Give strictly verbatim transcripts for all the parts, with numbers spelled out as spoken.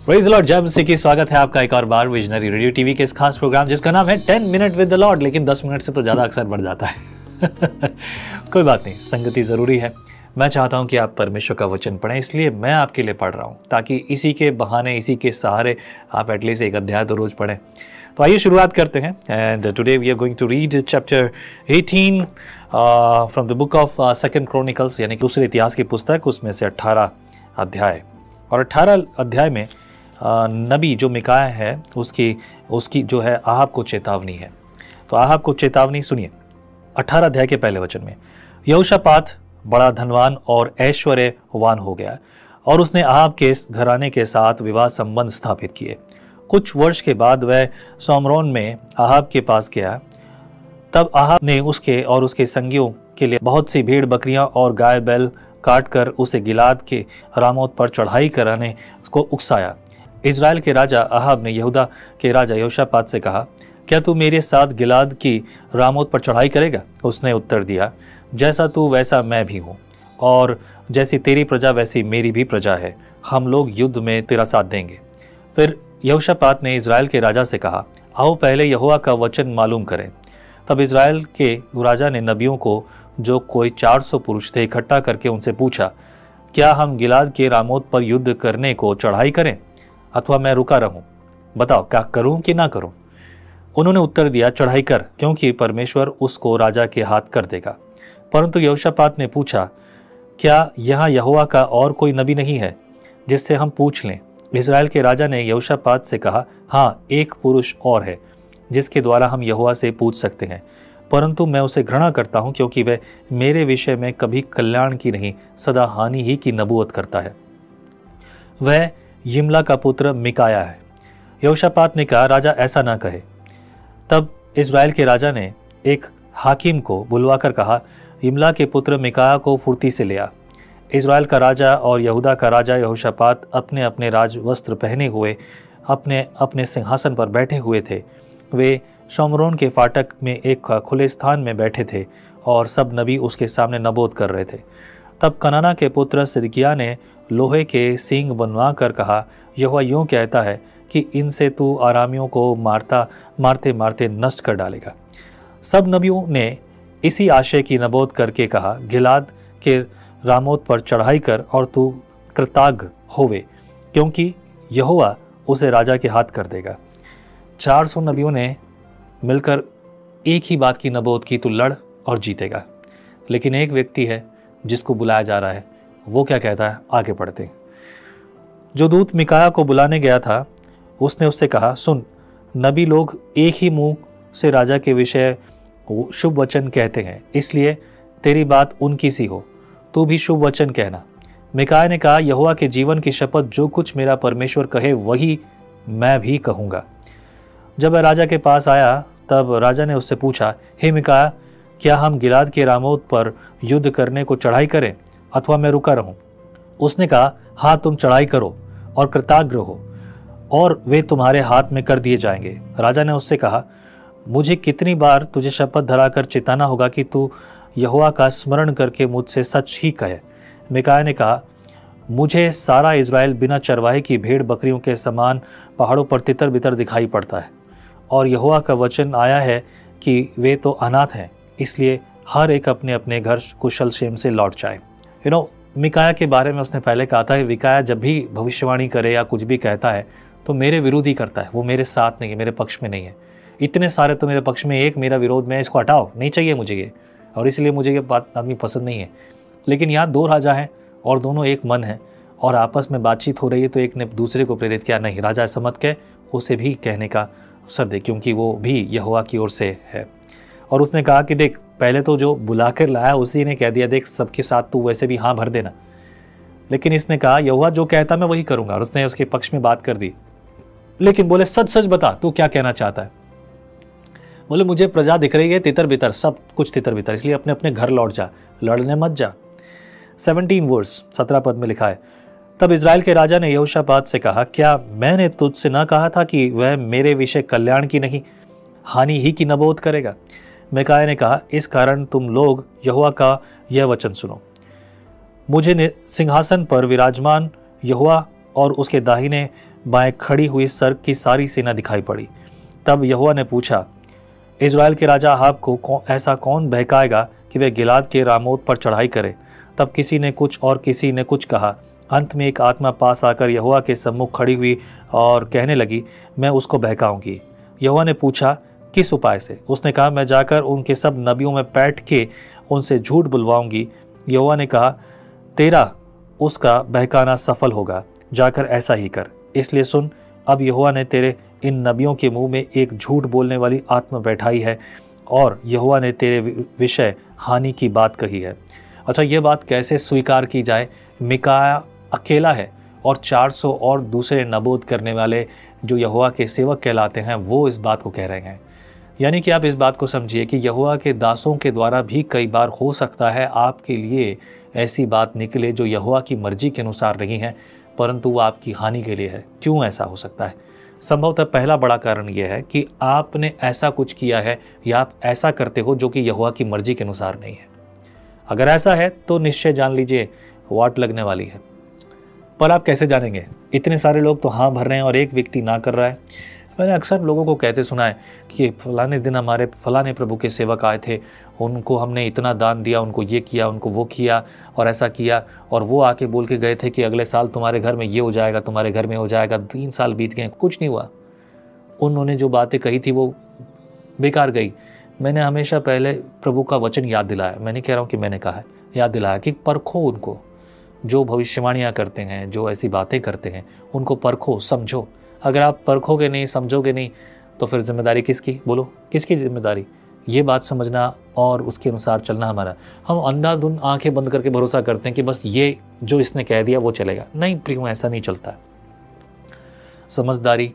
Praise the Lord, जय मसीह की। स्वागत है आपका एक और बार विजनरी रेडियो टीवी के इस खास प्रोग्राम जिसका नाम है ten minute with the Lord. लेकिन दस मिनट से तो ज़्यादा अक्सर बढ़ जाता है। कोई बात नहीं, संगति ज़रूरी है। मैं चाहता हूं कि आप परमेश्वर का वचन पढ़ें, इसलिए मैं आपके लिए पढ़ रहा हूं ताकि इसी के बहाने, इसी के सहारे आप एटलीस्ट एक अध्याय तो रोज़ पढ़ें। तो आइए शुरुआत करते हैं। And today we are going to read chapter eighteen from the book of Second Chronicles, यानी दूसरे इतिहास की पुस्तक, उसमें से अट्ठारह अध्याय। और अट्ठारह अध्याय में आ, नबी जो मिकाया है उसकी उसकी जो है आहाब को चेतावनी है। तो आहाब को चेतावनी सुनिए। अट्ठारह अध्याय के पहले वचन में, यहोशापात बड़ा धनवान और ऐश्वर्यवान हो गया और उसने आहाब के घराने के साथ विवाह संबंध स्थापित किए। कुछ वर्ष के बाद वह सोमरोन में आहाब के पास गया। तब आहाब ने उसके और उसके संगियों के लिए बहुत सी भेड़ बकरियां और गाय बैल काट कर उसे गिलाद के रामोत पर चढ़ाई कराने को उकसाया। इज़राइल के राजा आहाब ने यहूदा के राजा यहोशापात से कहा, क्या तू मेरे साथ गिलाद की रामोत पर चढ़ाई करेगा? उसने उत्तर दिया, जैसा तू वैसा मैं भी हूँ, और जैसी तेरी प्रजा वैसी मेरी भी प्रजा है। हम लोग युद्ध में तेरा साथ देंगे। फिर यहोशापात ने इज़राइल के राजा से कहा, आओ पहले यहोवा का वचन मालूम करें। तब इज़राइल के राजा ने नबियों को, जो कोई चार सौ पुरुष थे, इकट्ठा करके उनसे पूछा, क्या हम गिलाद के रामोत पर युद्ध करने को चढ़ाई करें अथवा मैं रुका रहूं? बताओ, क्या करूं कि ना करूं? उन्होंने उत्तर दिया, चढ़ाई कर, क्योंकि परमेश्वर उसको राजा के हाथ कर देगा। परंतु यहोशापात ने पूछा, क्या यहाँ यहोवा का और कोई नबी नहीं है जिससे हम पूछ लें? इज़राइल के राजा ने यहोशापात से कहा, हाँ, एक पुरुष और है जिसके द्वारा हम यहोवा से पूछ सकते हैं, परंतु मैं उसे घृणा करता हूँ, क्योंकि वह मेरे विषय में कभी कल्याण की नहीं, सदा हानि ही की नबूवत करता है। वह यिमला का पुत्र मिकाया है। यहोशापात ने कहा, राजा ऐसा ना कहे। तब इज़राइल के राजा ने एक हाकिम को बुलवाकर कहा, यिमला के पुत्र मिकाया को फुर्ती से ले आ। इज़राइल का राजा और यहूदा का राजा यहोशापात अपने अपने राज वस्त्र पहने हुए अपने अपने सिंहासन पर बैठे हुए थे। वे शोमरोन के फाटक में एक खुले स्थान में बैठे थे और सब नबी उसके सामने नबोद कर रहे थे। तब कनाना के पुत्र सिदकिय्याह ने लोहे के सींग बनवा कर कहा, यहोवा यूँ कहता है कि इनसे तू आरामियों को मारता मारते मारते नष्ट कर डालेगा। सब नबियों ने इसी आशय की नबोद करके कहा, गिलाद के रामोत पर चढ़ाई कर और तू कृताग्र होवे, क्योंकि यहोवा उसे राजा के हाथ कर देगा। चार सौ नबियों ने मिलकर एक ही बात की नबोद की, तू लड़ और जीतेगा। लेकिन एक व्यक्ति है जिसको बुलाया जा रहा है, वो क्या कहता है? आगे पढ़ते हैं। जो दूत मिकाया को बुलाने गया था उसने उससे कहा, सुन, नबी लोग एक ही मुंह से राजा के विषय शुभ वचन कहते हैं, इसलिए तेरी बात उनकी सी हो, तू भी शुभ वचन कहना। मिकाया ने कहा, यहोवा के जीवन की शपथ, जो कुछ मेरा परमेश्वर कहे वही मैं भी कहूँगा। जब वह राजा के पास आया तब राजा ने उससे पूछा, हे मिकाया, क्या हम गिलाद के रामोत पर युद्ध करने को चढ़ाई करें अथवा मैं रुका रहूं? उसने कहा, हाँ, तुम चढ़ाई करो और कृताग्र हो, और वे तुम्हारे हाथ में कर दिए जाएंगे। राजा ने उससे कहा, मुझे कितनी बार तुझे शपथ धराकर चिताना होगा कि तू यहोवा का स्मरण करके मुझसे सच ही कहे? मिकाया ने कहा, मुझे सारा इज़राइल बिना चरवाहे की भेड़ बकरियों के समान पहाड़ों पर तितर बितर दिखाई पड़ता है, और यहोवा का वचन आया है कि वे तो अनाथ हैं, इसलिए हर एक अपने अपने घर कुशल क्षेम से लौट जाए। यू नो, मिकाया के बारे में उसने पहले कहा था कि मिकाया जब भी भविष्यवाणी करे या कुछ भी कहता है तो मेरे विरोध ही करता है, वो मेरे साथ नहीं है, मेरे पक्ष में नहीं है। इतने सारे तो मेरे पक्ष में, एक मेरा विरोध में, इसको हटाओ, नहीं चाहिए मुझे ये, और इसलिए मुझे ये बात आदमी पसंद नहीं है। लेकिन यहाँ दो राजा हैं और दोनों एक मन है और आपस में बातचीत हो रही है, तो एक ने दूसरे को प्रेरित किया, नहीं, राजा ऐसा मत कह, उसे भी कहने का अवसर दे, क्योंकि वो भी यहोवा की ओर से है। और उसने कहा कि देख, पहले तो जो बुला कर लाया उसी ने कह दिया, देख, सबके साथ तू वैसे भी हाँ भर देना। लेकिन इसने कहा, यहोवा जो कहता मैं वही करूंगा, और उसने उसके पक्ष में बात कर दी। लेकिन बोले, सच सच बता, तू क्या कहना चाहता है? बोले, मुझे प्रजा दिख रही है तितर बितर, सब कुछ तितर बितर, इसलिए अपने अपने घर लौट जा, लड़ने मत जा। सेवनटीन वर्स सत्रह पद में लिखा है, तब इज़राइल के राजा ने यहोशापात से कहा, क्या मैंने तुझसे न कहा था कि वह मेरे विषय कल्याण की नहीं, हानि ही की नबोध करेगा? मिकाया ने कहा, इस कारण तुम लोग यहोवा का यह वचन सुनो, मुझे सिंहासन पर विराजमान यहोवा और उसके दाहिने बाएं खड़ी हुई सर्ग की सारी सेना दिखाई पड़ी। तब यहोवा ने पूछा, इज़राइल के राजा अहाब को कौ, ऐसा कौन बहकाएगा कि वह गिलाद के रामोत पर चढ़ाई करे? तब किसी ने कुछ और किसी ने कुछ कहा। अंत में एक आत्मा पास आकर यहोवा के सम्मुख खड़ी हुई और कहने लगी, मैं उसको बहकाऊंगी। यहोवा ने पूछा, किस उपाय से? उसने कहा, मैं जाकर उनके सब नबियों में बैठ के उनसे झूठ बुलवाऊंगी। यहोवा ने कहा, तेरा उसका बहकाना सफल होगा, जाकर ऐसा ही कर। इसलिए सुन, अब यहोवा ने तेरे इन नबियों के मुंह में एक झूठ बोलने वाली आत्मा बैठाई है और यहोवा ने तेरे विषय हानि की बात कही है। अच्छा, ये बात कैसे स्वीकार की जाए? मिकाया अकेला है और चार सौ और दूसरे नबूद करने वाले जो यहोवा के सेवक कहलाते हैं वो इस बात को कह रहे हैं। यानी कि आप इस बात को समझिए कि यहोवा के दासों के द्वारा भी कई बार हो सकता है आपके लिए ऐसी बात निकले जो यहोवा की मर्जी के अनुसार नहीं है, परंतु वो आपकी हानि के लिए है। क्यों ऐसा हो सकता है? संभवतः पहला बड़ा कारण यह है कि आपने ऐसा कुछ किया है या आप ऐसा करते हो जो कि यहोवा की मर्जी के अनुसार नहीं है। अगर ऐसा है तो निश्चय जान लीजिए वाट लगने वाली है। पर आप कैसे जानेंगे? इतने सारे लोग तो हाँ भर रहे हैं और एक व्यक्ति ना कर रहा है। मैंने अक्सर लोगों को कहते सुना है कि फलाने दिन हमारे फलाने प्रभु के सेवक आए थे, उनको हमने इतना दान दिया, उनको ये किया, उनको वो किया और ऐसा किया, और वो आके बोल के गए थे कि अगले साल तुम्हारे घर में ये हो जाएगा, तुम्हारे घर में हो जाएगा। तीन साल बीत गए, कुछ नहीं हुआ। उन्होंने जो बातें कही थी वो बेकार गई। मैंने हमेशा पहले प्रभु का वचन याद दिलाया, मैं नहीं कह रहा हूँ कि मैंने कहा है, याद दिलाया कि परखो उनको, जो भविष्यवाणियाँ करते हैं, जो ऐसी बातें करते हैं, उनको परखो, समझो। अगर आप परखोगे नहीं, समझोगे नहीं, तो फिर जिम्मेदारी किसकी? बोलो, किसकी जिम्मेदारी? ये बात समझना और उसके अनुसार चलना हमारा। हम अंधाधुंध आंखें बंद करके भरोसा करते हैं कि बस ये जो इसने कह दिया वो चलेगा। नहीं प्रियो, ऐसा नहीं चलता। समझदारी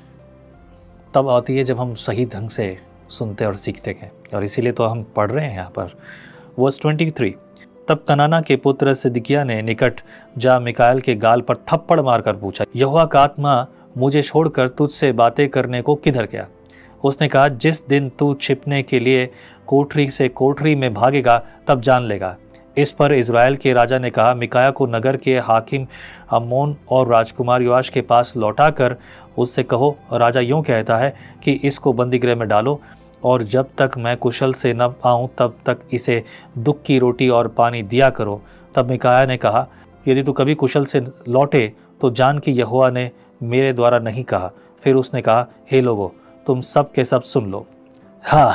तब आती है जब हम सही ढंग से सुनते और सीखते हैं, और इसीलिए तो हम पढ़ रहे हैं यहाँ पर। वर्स तेईस, तब कनाना के पुत्र सिदकिय्याह ने निकट जा मिकाएल के गाल पर थप्पड़ मारकर पूछा, यहोवा का आत्मा मुझे छोड़कर तुझसे बातें करने को किधर गया? उसने कहा, जिस दिन तू छिपने के लिए कोठरी से कोठरी में भागेगा तब जान लेगा। इस पर इज़राइल के राजा ने कहा, मिकाया को नगर के हाकिम अम्मोन और राजकुमार योआश के पास लौटाकर उससे कहो, राजा यूँ कहता है कि इसको बंदीगृह में डालो, और जब तक मैं कुशल से न आऊँ तब तक इसे दुख की रोटी और पानी दिया करो। तब मिकाया ने कहा, यदि तू कभी कुशल से लौटे तो जान कि यहोवा ने मेरे द्वारा नहीं कहा। फिर उसने कहा, हे लोगो, तुम सब के सब सुन लो। हाँ,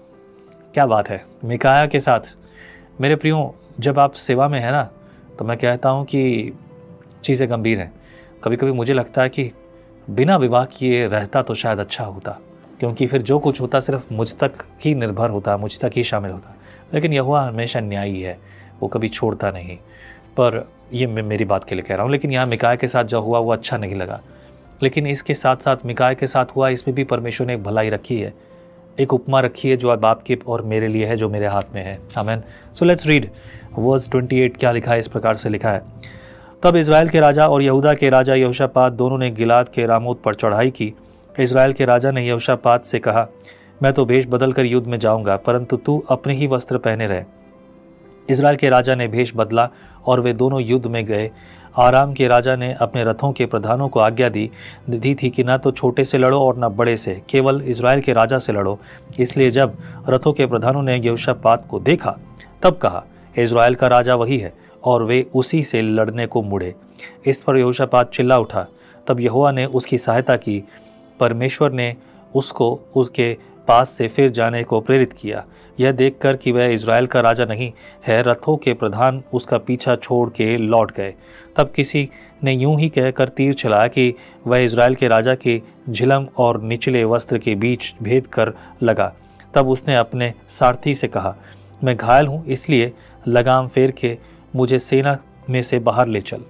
क्या बात है मिकाया के साथ। मेरे प्रियो, जब आप सेवा में है ना, तो मैं कहता हूँ कि चीज़ें गंभीर हैं। कभी कभी मुझे लगता है कि बिना विवाह किए रहता तो शायद अच्छा होता, क्योंकि फिर जो कुछ होता सिर्फ मुझ तक ही निर्भर होता, मुझ तक ही शामिल होता। लेकिन यहोवा हमेशा न्यायी है, वो कभी छोड़ता नहीं। पर ये मैं मेरी बात के लिए कह रहा हूँ। लेकिन यहाँ मिकाया के साथ जो हुआ वो अच्छा नहीं लगा। लेकिन इसके साथ साथ मिकाया के साथ हुआ, इसमें भी परमेश्वर ने एक भलाई रखी है, एक उपमा रखी है जो अब आपके और मेरे लिए है, जो मेरे हाथ में है। आमीन। सो लेट्स रीड वर्स अट्ठाईस। क्या लिखा है? इस प्रकार से लिखा है, तब इज़राइल के राजा और यहूदा के राजा यहोशापात दोनों ने गिलाद के रामोत पर चढ़ाई की। इज़राइल के राजा ने यहोशापात से कहा, मैं तो भेष बदल कर युद्ध में जाऊंगा, परंतु तू अपने ही वस्त्र पहने रहे। इज़राइल के राजा ने भेष बदला और वे दोनों युद्ध में गए। आराम के राजा ने अपने रथों के प्रधानों को आज्ञा दी दी थी कि ना तो छोटे से लड़ो और न बड़े से, केवल इज़राइल के राजा से लड़ो। इसलिए जब रथों के प्रधानों ने यहोशापात को देखा तब कहा, इज़राइल का राजा वही है, और वे उसी से लड़ने को मुड़े। इस पर यहोशापात चिल्ला उठा। तब यहोवा ने उसकी सहायता की। परमेश्वर ने उसको उसके पास से फिर जाने को प्रेरित किया। यह देखकर कि वह इज़राइल का राजा नहीं है, रथों के प्रधान उसका पीछा छोड़ के लौट गए। तब किसी ने यूं ही कहकर तीर चलाया कि वह इज़राइल के राजा के झिलम और निचले वस्त्र के बीच भेद कर लगा। तब उसने अपने सारथी से कहा, मैं घायल हूँ, इसलिए लगाम फेर के मुझे सेना में से बाहर ले चल।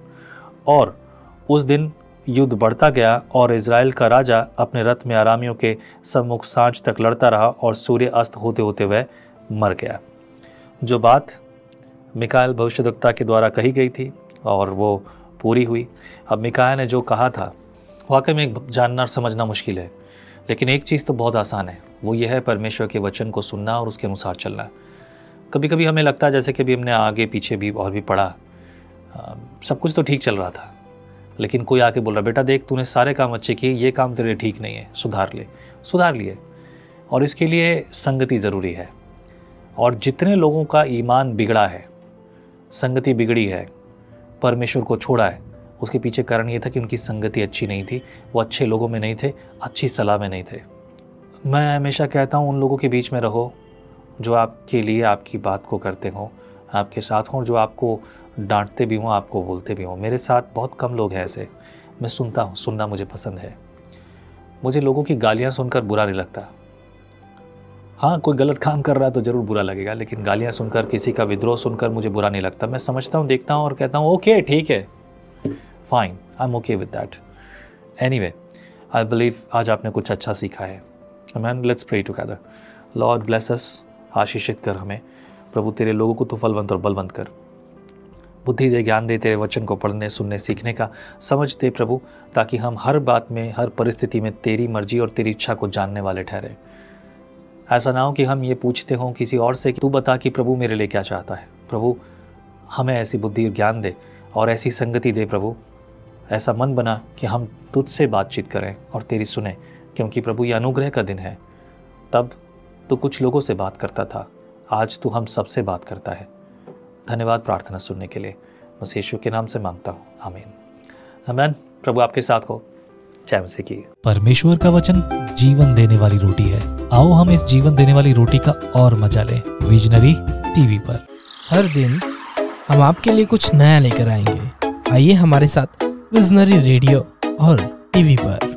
और उस दिन युद्ध बढ़ता गया और इज़राइल का राजा अपने रथ में आरामियों के सम्मुख सांझ तक लड़ता रहा और सूर्य अस्त होते होते वह मर गया। जो बात मिकाएल भविष्यद्वक्ता के द्वारा कही गई थी और वो पूरी हुई। अब मिकाया ने जो कहा था वाकई में जानना और समझना मुश्किल है, लेकिन एक चीज़ तो बहुत आसान है, वो ये है परमेश्वर के वचन को सुनना और उसके अनुसार चलना। कभी कभी हमें लगता है जैसे कि अभी हमने आगे पीछे भी और भी पढ़ा, सब कुछ तो ठीक चल रहा था, लेकिन कोई आके बोल रहा बेटा देख तूने सारे काम अच्छे किए, ये काम तेरे ठीक नहीं है, सुधार ले, सुधार लिए। और इसके लिए संगति ज़रूरी है। और जितने लोगों का ईमान बिगड़ा है, संगति बिगड़ी है, परमेश्वर को छोड़ा है, उसके पीछे कारण ये था कि उनकी संगति अच्छी नहीं थी, वो अच्छे लोगों में नहीं थे, अच्छी सलाह में नहीं थे। मैं हमेशा कहता हूँ उन लोगों के बीच में रहो जो आपके लिए आपकी बात को करते हों, आपके साथ हों, जो आपको डांटते भी हों, आपको बोलते भी हों। मेरे साथ बहुत कम लोग हैं ऐसे। मैं सुनता हूँ, सुनना मुझे पसंद है। मुझे लोगों की गालियाँ सुनकर बुरा नहीं लगता। हाँ, कोई गलत काम कर रहा है तो ज़रूर बुरा लगेगा, लेकिन गालियाँ सुनकर, किसी का विद्रोह सुनकर मुझे बुरा नहीं लगता। मैं समझता हूँ, देखता हूँ और कहता हूँ ओके ठीक है, fine, I am okay with that. Anyway, I believe आज आपने कुछ अच्छा सीखा है। Man, let's pray together. Lord bless us, आशीषित कर हमें प्रभु, तेरे लोगों को तो फलवंत और बलवंत कर, बुद्धि दे, ज्ञान दे, तेरे वचन को पढ़ने, सुनने, सीखने का समझ दे प्रभु, ताकि हम हर बात में, हर परिस्थिति में तेरी मर्जी और तेरी इच्छा को जानने वाले ठहरे। ऐसा ना हो कि हम ये पूछते हों किसी और से कि तू बता कि प्रभु मेरे लिए क्या चाहता है। प्रभु हमें ऐसी बुद्धि और ज्ञान दे और ऐसी संगति दे प्रभु, ऐसा मन बना कि हम तुझसे बातचीत करें और तेरी सुने, क्योंकि प्रभु ये अनुग्रह का दिन है। तब तो कुछ लोगों से बात करता था, आज तू हम सबसे बात करता है। धन्यवाद प्रार्थना सुनने के लिए, बस यीशु के नाम से मांगता हूँ, आमीन। आमीन। प्रभु आपके साथ हो। जय मसीह की। परमेश्वर का वचन जीवन देने वाली रोटी है। आओ हम इस जीवन देने वाली रोटी का और मजा लें विजनरी टीवी पर। हर दिन हम आपके लिए कुछ नया लेकर आएंगे। आइए हमारे साथ विजनरी रेडियो और टीवी पर।